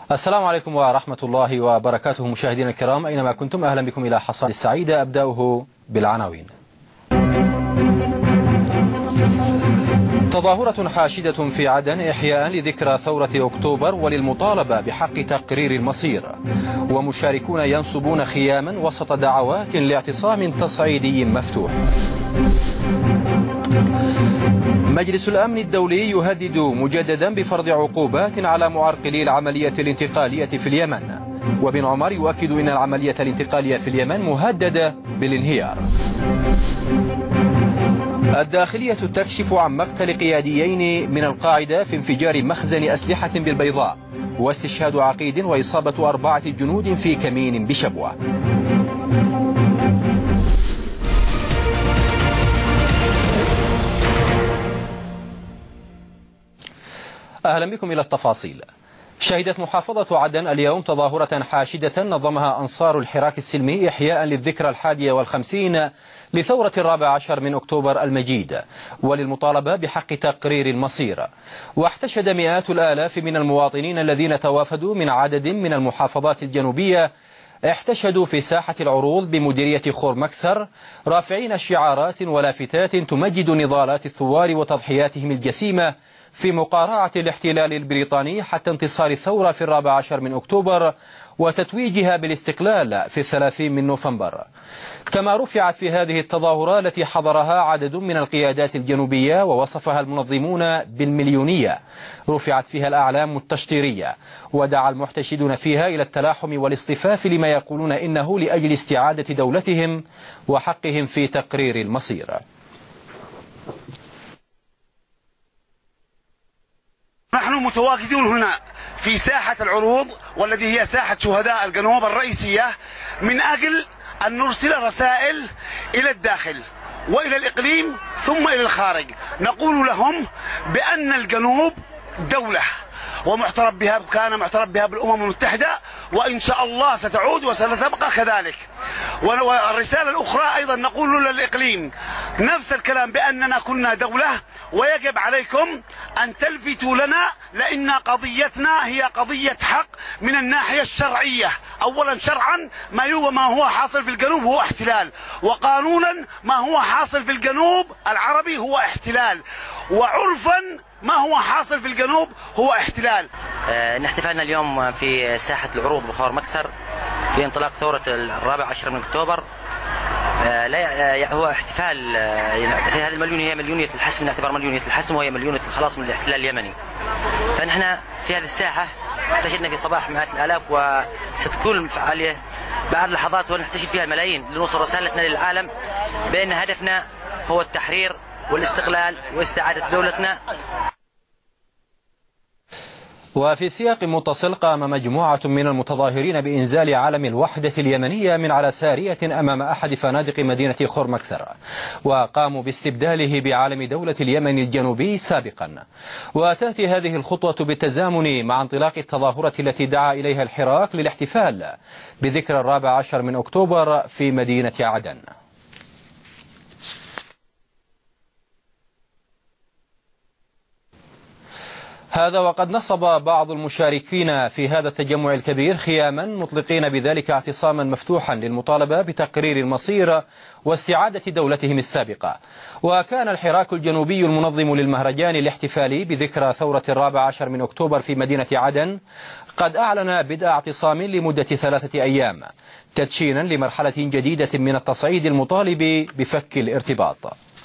السلام عليكم ورحمة الله وبركاته مشاهدينا الكرام أينما كنتم، أهلا بكم إلى حصاد السعيدة. أبدأه بالعناوين. تظاهرة حاشدة في عدن إحياء لذكرى ثورة أكتوبر وللمطالبة بحق تقرير المصير، ومشاركون ينصبون خياما وسط دعوات لاعتصام تصعيدي مفتوح. مجلس الأمن الدولي يهدد مجددا بفرض عقوبات على معرقلي العملية الانتقالية في اليمن، وبن عمر يؤكد أن العملية الانتقالية في اليمن مهددة بالانهيار. الداخلية تكشف عن مقتل قياديين من القاعدة في انفجار مخزن أسلحة بالبيضاء، واستشهاد عقيد وإصابة 4 جنود في كمين بشبوة. أهلا بكم إلى التفاصيل. شهدت محافظة عدن اليوم تظاهرة حاشدة نظمها أنصار الحراك السلمي إحياء للذكرى 51 لثورة 14 من أكتوبر المجيد وللمطالبة بحق تقرير المصير. واحتشد مئات الآلاف من المواطنين الذين توافدوا من عدد من المحافظات الجنوبية، احتشدوا في ساحة العروض بمديرية خور مكسر رافعين شعارات ولافتات تمجد نضالات الثوار وتضحياتهم الجسيمة في مقارعة الاحتلال البريطاني حتى انتصار الثورة في 14 من أكتوبر وتتويجها بالاستقلال في 30 من نوفمبر. كما رفعت في هذه التظاهرة التي حضرها عدد من القيادات الجنوبية ووصفها المنظمون بالمليونية، رفعت فيها الأعلام التشطيرية، ودعا المحتشدون فيها إلى التلاحم والاصطفاف لما يقولون إنه لأجل استعادة دولتهم وحقهم في تقرير المصير. نحن متواجدون هنا في ساحة العروض، والذي هي ساحة شهداء الجنوب الرئيسية، من أجل أن نرسل رسائل إلى الداخل وإلى الإقليم ثم إلى الخارج، نقول لهم بأن الجنوب دولة ومعترف بها، كان معترف بها بالأمم المتحدة، وإن شاء الله ستعود وستبقى كذلك. والرسالة الأخرى أيضا نقول للإقليم نفس الكلام، بأننا كنا دولة ويجب عليكم أن تلفتوا لنا، لأن قضيتنا هي قضية حق من الناحية الشرعية. أولا شرعا ما هو حاصل في الجنوب هو احتلال، وقانونا ما هو حاصل في الجنوب العربي هو احتلال، وعرفا ما هو حاصل في الجنوب هو احتلال. احتفالنا اليوم في ساحة العروض بخور مكسر في انطلاق ثورة 14 من أكتوبر. هو احتفال في هذه المليون، هي مليونية الحسم، نعتبر مليونية الحسم، وهي مليونية الخلاص من الاحتلال اليمني. فنحن في هذه الساحة احتشدنا في صباح مئات الآلاف، وستكون فعالية بعد لحظات ونحتشد فيها الملايين لنوصل رسالتنا للعالم بأن هدفنا هو التحرير والاستقلال واستعادة دولتنا. وفي سياق متصل قام مجموعة من المتظاهرين بإنزال علم الوحدة اليمنية من على سارية أمام أحد فنادق مدينة خور مكسر، وقاموا باستبداله بعلم دولة اليمن الجنوبي سابقا. وتأتي هذه الخطوة بالتزامن مع انطلاق التظاهرة التي دعا إليها الحراك للاحتفال بذكرى 14 من أكتوبر في مدينة عدن. هذا وقد نصب بعض المشاركين في هذا التجمع الكبير خياما مطلقين بذلك اعتصاما مفتوحا للمطالبة بتقرير المصير واستعادة دولتهم السابقة. وكان الحراك الجنوبي المنظم للمهرجان الاحتفالي بذكرى ثورة 14 من أكتوبر في مدينة عدن قد أعلن بدء اعتصام لمدة 3 أيام تدشينا لمرحلة جديدة من التصعيد المطالب بفك الارتباط.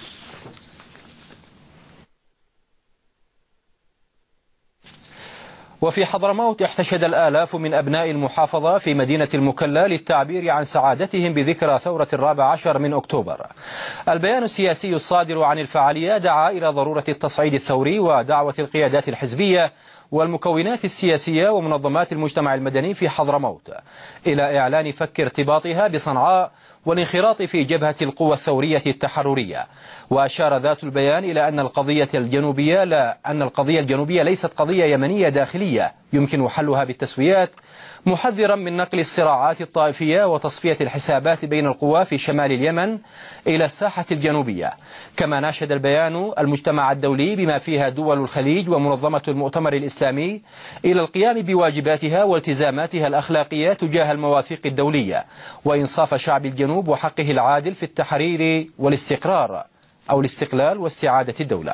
وفي حضرموت احتشد الآلاف من أبناء المحافظة في مدينة المكلا للتعبير عن سعادتهم بذكرى ثورة 14 من أكتوبر. البيان السياسي الصادر عن الفعالية دعا إلى ضرورة التصعيد الثوري ودعوة القيادات الحزبية والمكونات السياسية ومنظمات المجتمع المدني في حضرموت إلى إعلان فك ارتباطها بصنعاء والانخراط في جبهة القوى الثورية التحررية. وأشار ذات البيان إلى أن القضية الجنوبية ليست قضية يمنية داخلية، يمكن حلها بالتسويات، محذرا من نقل الصراعات الطائفية وتصفية الحسابات بين القوى في شمال اليمن إلى الساحة الجنوبية. كما ناشد البيان المجتمع الدولي بما فيها دول الخليج ومنظمة المؤتمر الإسلامي إلى القيام بواجباتها والتزاماتها الأخلاقية تجاه المواثيق الدولية وإنصاف شعب الجنوب وحقه العادل في التحرير والاستقرار أو الاستقلال واستعادة الدولة.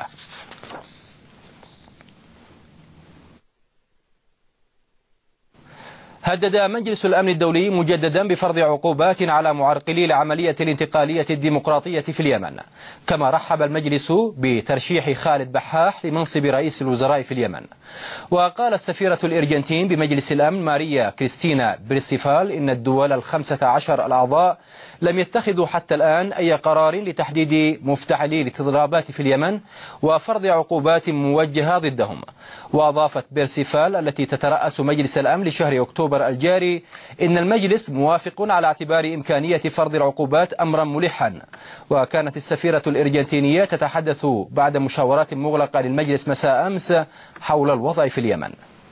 هدد مجلس الأمن الدولي مجددا بفرض عقوبات على معرقلي العملية الانتقالية الديمقراطية في اليمن. كما رحب المجلس بترشيح خالد بحاح لمنصب رئيس الوزراء في اليمن. وقالت سفيرة الأرجنتين بمجلس الأمن ماريا كريستينا بريسيفال إن الدول 15 الأعضاء لم يتخذوا حتى الآن أي قرار لتحديد مفتعلي الاضطرابات في اليمن وفرض عقوبات موجهة ضدهم. وأضافت بيرسيفال التي تترأس مجلس الأمن لشهر أكتوبر الجاري إن المجلس موافق على اعتبار إمكانية فرض العقوبات أمرا ملحا. وكانت السفيرة الأرجنتينية تتحدث بعد مشاورات مغلقة للمجلس مساء أمس حول الوضع في اليمن.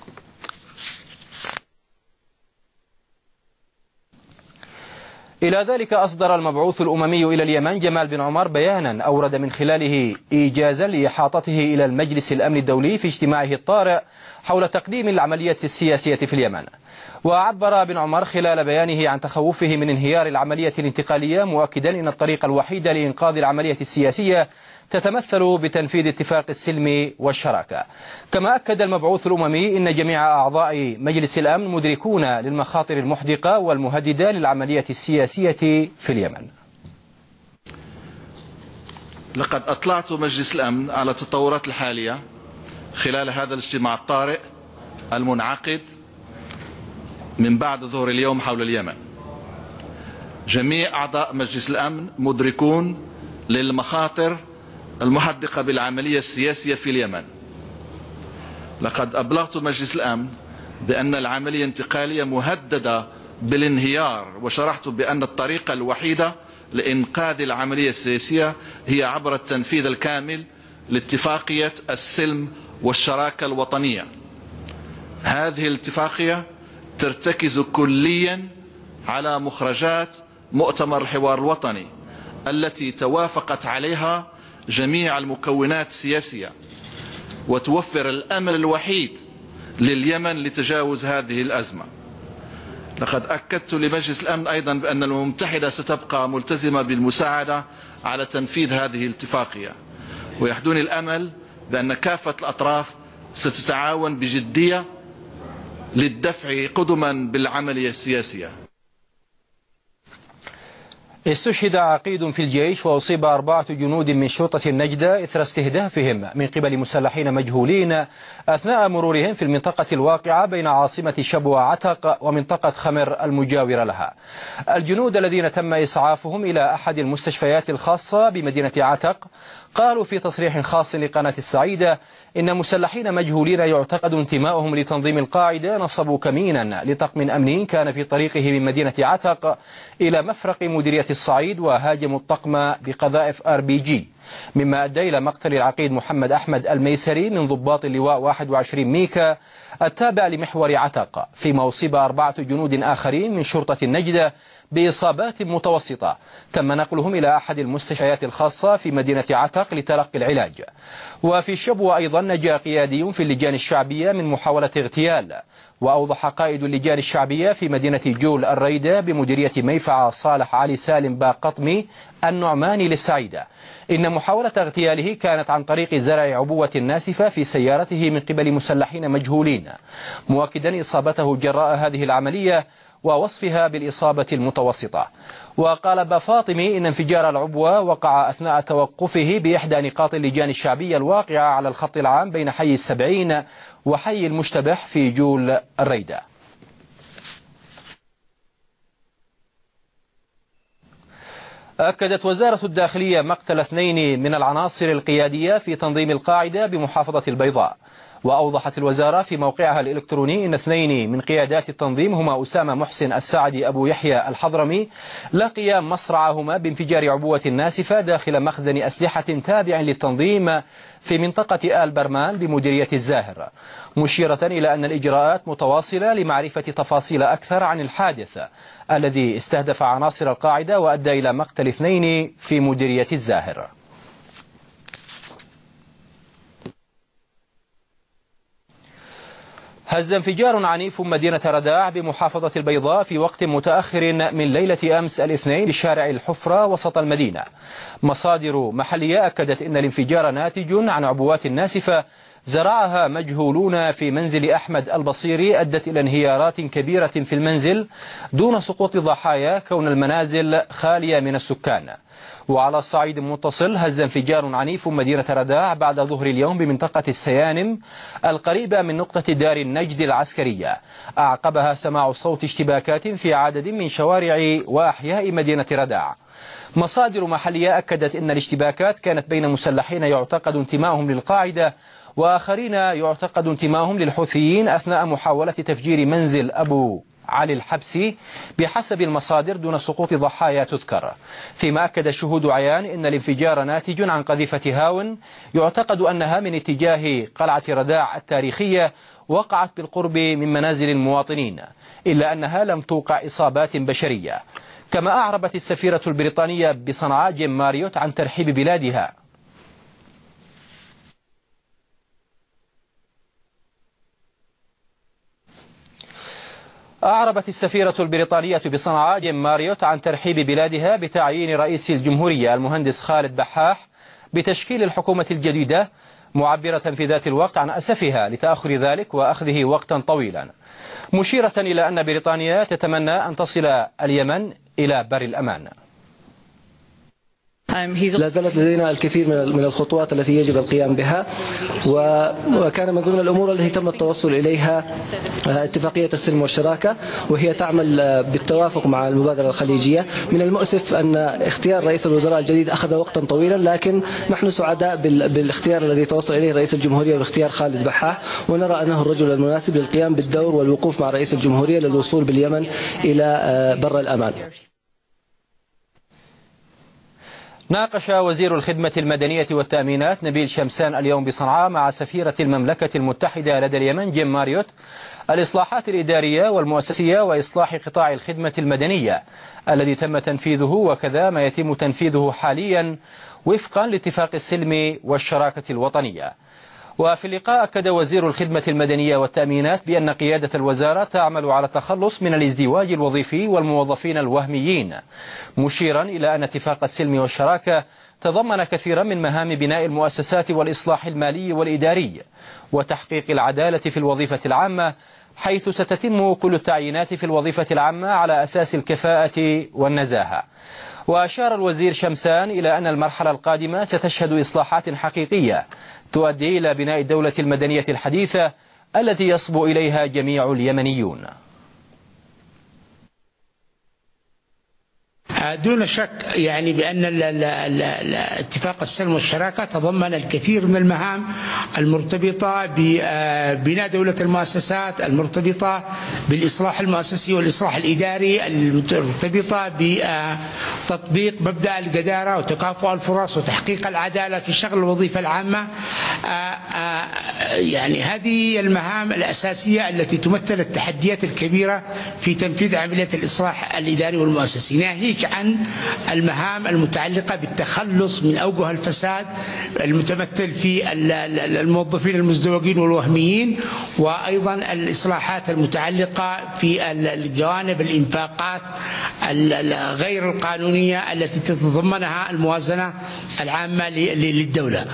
إلى ذلك أصدر المبعوث الأممي إلى اليمن جمال بن عمر بيانا أورد من خلاله إيجازا لإحاطته إلى المجلس الأمن الدولي في اجتماعه الطارئ حول تقديم العملية السياسية في اليمن. وعبر بن عمر خلال بيانه عن تخوفه من انهيار العملية الانتقالية، مؤكدا أن الطريق الوحيد لإنقاذ العملية السياسية تتمثل بتنفيذ اتفاق السلم والشراكة. كما أكد المبعوث الأممي أن جميع أعضاء مجلس الأمن مدركون للمخاطر المحدقة والمهددة للعملية السياسية في اليمن. لقد أطلعت مجلس الأمن على التطورات الحالية خلال هذا الاجتماع الطارئ المنعقد من بعد ظهر اليوم حول اليمن. جميع أعضاء مجلس الأمن مدركون للمخاطر المحدقة بالعملية السياسية في اليمن. لقد أبلغت مجلس الأمن بأن العملية الانتقالية مهددة بالانهيار، وشرحت بأن الطريقة الوحيدة لإنقاذ العملية السياسية هي عبر التنفيذ الكامل لاتفاقية السلم والشراكة الوطنية. هذه الاتفاقية ترتكز كليا على مخرجات مؤتمر الحوار الوطني التي توافقت عليها جميع المكونات السياسية، وتوفر الأمل الوحيد لليمن لتجاوز هذه الأزمة. لقد أكدت لمجلس الأمن أيضا بأن الأمم المتحدة ستبقى ملتزمة بالمساعدة على تنفيذ هذه الاتفاقية، ويحدوني الأمل بأن كافة الأطراف ستتعاون بجدية للدفع قدما بالعملية السياسية. استشهد عقيد في الجيش وأصيب 4 جنود من شرطة النجدة إثر استهدافهم من قبل مسلحين مجهولين أثناء مرورهم في المنطقة الواقعة بين عاصمة شبوة عتق ومنطقة خمر المجاورة لها. الجنود الذين تم إسعافهم إلى أحد المستشفيات الخاصة بمدينة عتق قالوا في تصريح خاص لقناة السعيدة إن مسلحين مجهولين يعتقد انتمائهم لتنظيم القاعدة نصبوا كمينا لطقم أمني كان في طريقه من مدينة عتق إلى مفرق مديرية الصعيد وهاجموا الطقم بقذائف RPG، مما أدى إلى مقتل العقيد محمد أحمد الميسري من ضباط اللواء 21 ميكا التابع لمحور عتق، فيما أصيب 4 جنود آخرين من شرطة النجدة بإصابات متوسطة تم نقلهم إلى أحد المستشفيات الخاصة في مدينة عتق لتلقي العلاج. وفي شبوة أيضا نجا قيادي في اللجان الشعبية من محاولة اغتيال. وأوضح قائد اللجان الشعبية في مدينة جول الريدة بمديرية ميفعة صالح علي سالم باقطمي النعماني للسعيدة إن محاولة اغتياله كانت عن طريق زرع عبوة ناسفة في سيارته من قبل مسلحين مجهولين، مؤكدا إصابته جراء هذه العملية ووصفها بالإصابة المتوسطة. وقال بفاطمي إن انفجار العبوة وقع أثناء توقفه بإحدى نقاط اللجان الشعبية الواقعة على الخط العام بين حي 70 وحي المشتبح في جول الريدة. أكدت وزارة الداخلية مقتل 2 من العناصر القيادية في تنظيم القاعدة بمحافظة البيضاء. وأوضحت الوزارة في موقعها الإلكتروني أن 2 من قيادات التنظيم هما أسامة محسن السعدي أبو يحيى الحضرمي لقيا مصرعهما بانفجار عبوة ناسفة داخل مخزن أسلحة تابع للتنظيم في منطقة آل برمان بمديرية الزاهر، مشيرة إلى أن الإجراءات متواصلة لمعرفة تفاصيل أكثر عن الحادث الذي استهدف عناصر القاعدة وأدى إلى مقتل 2 في مديرية الزاهر. هز انفجار عنيف مدينة رداع بمحافظة البيضاء في وقت متأخر من ليلة أمس الاثنين بشارع الحفرة وسط المدينة. مصادر محلية أكدت أن الانفجار ناتج عن عبوات ناسفة زرعها مجهولون في منزل أحمد البصيري أدت إلى انهيارات كبيرة في المنزل دون سقوط ضحايا كون المنازل خالية من السكان. وعلى الصعيد المتصل هز انفجار عنيف مدينة رداع بعد ظهر اليوم بمنطقة السيانم القريبة من نقطة دار النجد العسكرية، أعقبها سماع صوت اشتباكات في عدد من شوارع وأحياء مدينة رداع. مصادر محلية أكدت أن الاشتباكات كانت بين مسلحين يعتقد انتمائهم للقاعدة وآخرين يعتقد انتمائهم للحوثيين أثناء محاولة تفجير منزل أبو علي الحبسي بحسب المصادر دون سقوط ضحايا تذكر. فيما أكد الشهود عيان أن الانفجار ناتج عن قذيفة هاون يعتقد أنها من اتجاه قلعة رداع التاريخية وقعت بالقرب من منازل المواطنين، إلا أنها لم توقع إصابات بشرية. كما أعربت السفيرة البريطانية بصنعاء جيم ماريوت عن ترحيب بلادها أعربت السفيرة البريطانية بصنعاء جيم ماريوت عن ترحيب بلادها بتعيين رئيس الجمهورية المهندس خالد بحاح بتشكيل الحكومة الجديدة، معبرة في ذات الوقت عن أسفها لتأخر ذلك وأخذه وقتا طويلا، مشيرة إلى أن بريطانيا تتمنى أن تصل اليمن إلى بر الأمان. لا زالت لدينا الكثير من الخطوات التي يجب القيام بها، وكان من ضمن الأمور التي تم التوصل إليها اتفاقية السلم والشراكة، وهي تعمل بالتوافق مع المبادرة الخليجية. من المؤسف أن اختيار رئيس الوزراء الجديد أخذ وقتا طويلا، لكن نحن سعداء بالاختيار الذي توصل إليه رئيس الجمهورية باختيار خالد بحاح، ونرى أنه الرجل المناسب للقيام بالدور والوقوف مع رئيس الجمهورية للوصول باليمن إلى بر الأمان. ناقش وزير الخدمة المدنية والتأمينات نبيل شمسان اليوم بصنعاء مع سفيرة المملكة المتحدة لدى اليمن جيم ماريوت الإصلاحات الإدارية والمؤسسية وإصلاح قطاع الخدمة المدنية الذي تم تنفيذه وكذا ما يتم تنفيذه حاليا وفقا لاتفاق السلم والشراكة الوطنية. وفي اللقاء أكد وزير الخدمة المدنية والتأمينات بأن قيادة الوزارة تعمل على التخلص من الازدواج الوظيفي والموظفين الوهميين، مشيرا إلى أن اتفاق السلم والشراكة تضمن كثيرا من مهام بناء المؤسسات والإصلاح المالي والإداري وتحقيق العدالة في الوظيفة العامة، حيث ستتم كل التعيينات في الوظيفة العامة على أساس الكفاءة والنزاهة. وأشار الوزير شمسان إلى أن المرحلة القادمة ستشهد إصلاحات حقيقية تؤدي إلى بناء الدولة المدنية الحديثة التي يصبو إليها جميع اليمنيون. دون شك يعني بأن اتفاق السلم والشراكة تضمن الكثير من المهام المرتبطة ببناء دولة المؤسسات، المرتبطة بالإصلاح المؤسسي والإصلاح الإداري، المرتبطة بتطبيق مبدأ الجدارة وتكافؤ الفرص وتحقيق العدالة في شغل الوظيفة العامة. يعني هذه المهام الأساسية التي تمثل التحديات الكبيرة في تنفيذ عملية الإصلاح الإداري والمؤسسي، ناهيك عن المهام المتعلقة بالتخلص من أوجه الفساد المتمثل في الموظفين المزدوجين والوهميين، وأيضا الإصلاحات المتعلقة في الجوانب الإنفاقات الغير القانونية التي تتضمنها الموازنة العامة للدولة.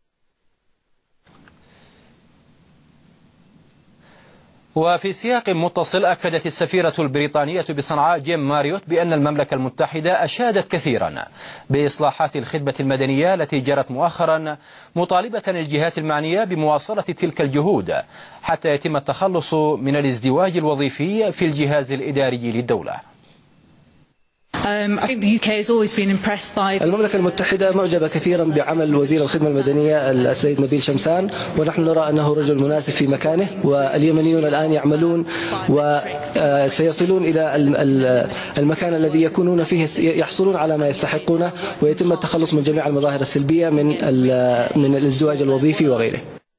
وفي سياق متصل أكدت السفيرة البريطانية بصنعاء جيم ماريوت بأن المملكة المتحدة أشادت كثيرا بإصلاحات الخدمة المدنية التي جرت مؤخرا، مطالبة الجهات المعنية بمواصلة تلك الجهود حتى يتم التخلص من الازدواج الوظيفي في الجهاز الإداري للدولة. المملكة المتحدة معجبة كثيرا بعمل وزير الخدمة المدنية السيد نبيل شمسان، ونحن نرى أنه رجل مناسب في مكانه، واليمنيون الآن يعملون وسيصلون إلى المكان الذي يكونون فيه، يحصلون على ما يستحقونه، ويتم التخلص من جميع المظاهر السلبية من الازدواج الوظيفي وغيره.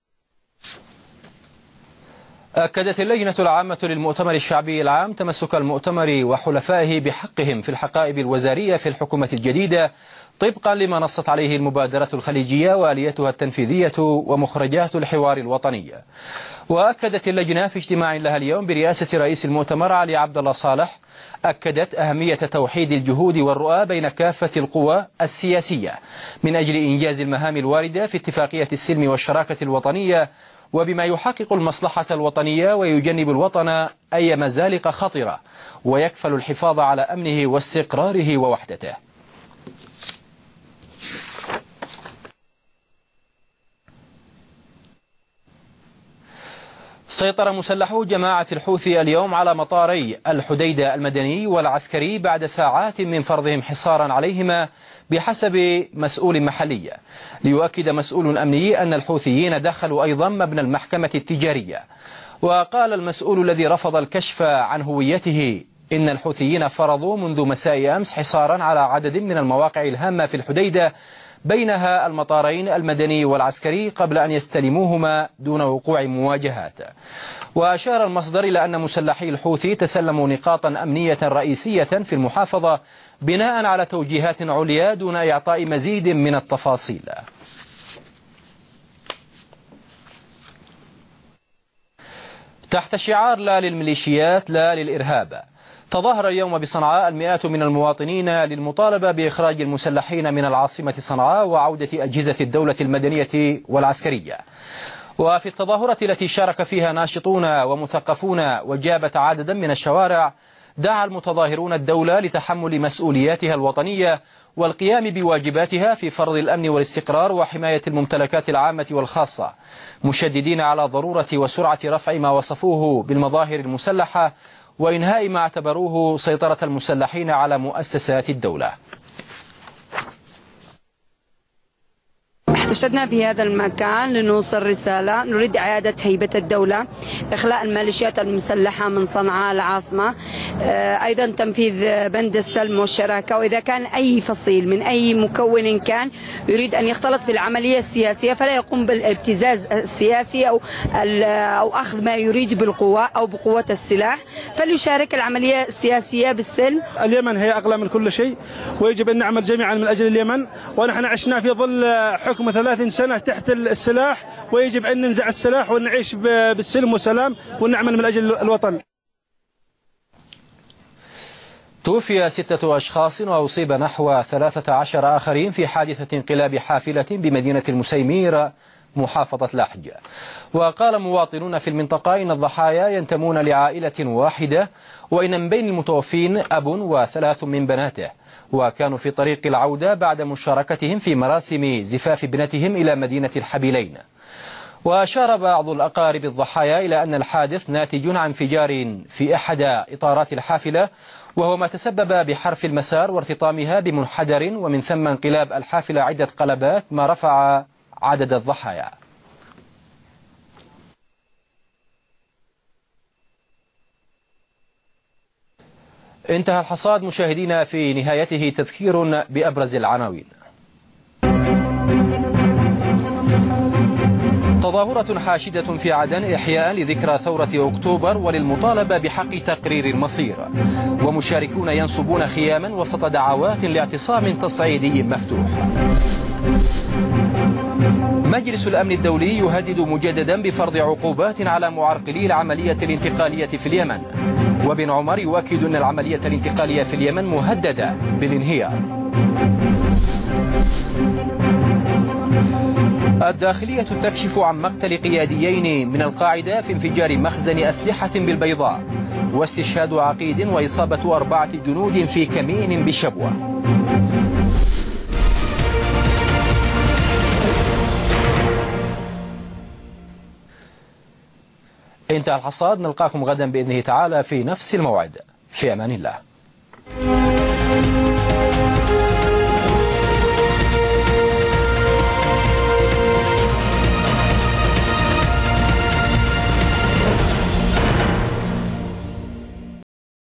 أكدت اللجنة العامة للمؤتمر الشعبي العام تمسك المؤتمر وحلفائه بحقهم في الحقائب الوزارية في الحكومة الجديدة طبقا لما نصت عليه المبادرة الخليجية وآليتها التنفيذية ومخرجات الحوار الوطني. وأكدت اللجنة في اجتماع لها اليوم برئاسة رئيس المؤتمر علي عبد الله صالح، أكدت أهمية توحيد الجهود والرؤى بين كافة القوى السياسية من أجل إنجاز المهام الواردة في اتفاقية السلم والشراكة الوطنية، وبما يحقق المصلحة الوطنية ويجنب الوطن أي مزالق خطرة ويكفل الحفاظ على أمنه واستقراره ووحدته. سيطر مسلحو جماعة الحوثي اليوم على مطاري الحديدة المدني والعسكري بعد ساعات من فرضهم حصارا عليهما بحسب مسؤول محلي. ليؤكد مسؤول أمني أن الحوثيين دخلوا أيضا مبنى المحكمة التجارية. وقال المسؤول الذي رفض الكشف عن هويته إن الحوثيين فرضوا منذ مساء أمس حصارا على عدد من المواقع الهامة في الحديدة، بينها المطارين المدني والعسكري، قبل أن يستلموهما دون وقوع مواجهات. وأشار المصدر إلى أن مسلحي الحوثي تسلموا نقاطا أمنية رئيسية في المحافظة بناء على توجيهات عليا دون إعطاء مزيد من التفاصيل. تحت شعار لا للميليشيات لا للإرهاب، تظاهر اليوم بصنعاء المئات من المواطنين للمطالبة بإخراج المسلحين من العاصمة صنعاء وعودة أجهزة الدولة المدنية والعسكرية. وفي التظاهرة التي شارك فيها ناشطون ومثقفون وجابت عددا من الشوارع، دعا المتظاهرون الدولة لتحمل مسؤولياتها الوطنية والقيام بواجباتها في فرض الأمن والاستقرار وحماية الممتلكات العامة والخاصة، مشددين على ضرورة وسرعة رفع ما وصفوه بالمظاهر المسلحة وإنهاء ما اعتبروه سيطرة المسلحين على مؤسسات الدولة. احتشدنا في هذا المكان لنوصل رسالة، نريد إعادة هيبة الدولة، إخلاء الميليشيات المسلحة من صنعاء العاصمة، أيضا تنفيذ بند السلم والشراكة. وإذا كان أي فصيل من أي مكون كان يريد أن يختلط في العملية السياسية فلا يقوم بالابتزاز السياسي أو أخذ ما يريد بالقوة أو بقوة السلاح، فليشارك العملية السياسية بالسلم. اليمن هي أغلى من كل شيء، ويجب أن نعمل جميعا من أجل اليمن، ونحن عشنا في ظل حكم 30 سنة تحت السلاح، ويجب أن ننزع السلاح ونعيش بالسلم والسلام ونعمل من أجل الوطن. توفي 6 أشخاص وأصيب نحو 13 آخرين في حادثة انقلاب حافلة بمدينة المسيمير محافظة لاحج. وقال مواطنون في المنطقة إن الضحايا ينتمون لعائلة واحدة، وإن من بين المتوفين أب و3 من بناته، وكانوا في طريق العودة بعد مشاركتهم في مراسم زفاف ابنتهم إلى مدينة الحبيلين. وأشار بعض الأقارب الضحايا إلى أن الحادث ناتج عن انفجار في أحد إطارات الحافلة، وهو ما تسبب بحرف المسار وارتطامها بمنحدر، ومن ثم انقلاب الحافلة عدة قلبات ما رفع عدد الضحايا. انتهى الحصاد مشاهدينا، في نهايته تذكير بأبرز العناوين. تظاهرة حاشدة في عدن إحياء لذكرى ثورة أكتوبر وللمطالبة بحق تقرير المصير، ومشاركون ينصبون خياما وسط دعوات لاعتصام تصعيدي مفتوح. مجلس الأمن الدولي يهدد مجددا بفرض عقوبات على معرقلي العملية الانتقالية في اليمن، وبن عمر يؤكد أن العملية الانتقالية في اليمن مهددة بالانهيار. الداخلية تكشف عن مقتل قياديين من القاعدة في انفجار مخزن أسلحة بالبيضاء، واستشهاد عقيد وإصابة 4 جنود في كمين بشبوة. انتهى الحصاد، نلقاكم غدا بإذنه تعالى في نفس الموعد، في أمان الله. اليوم.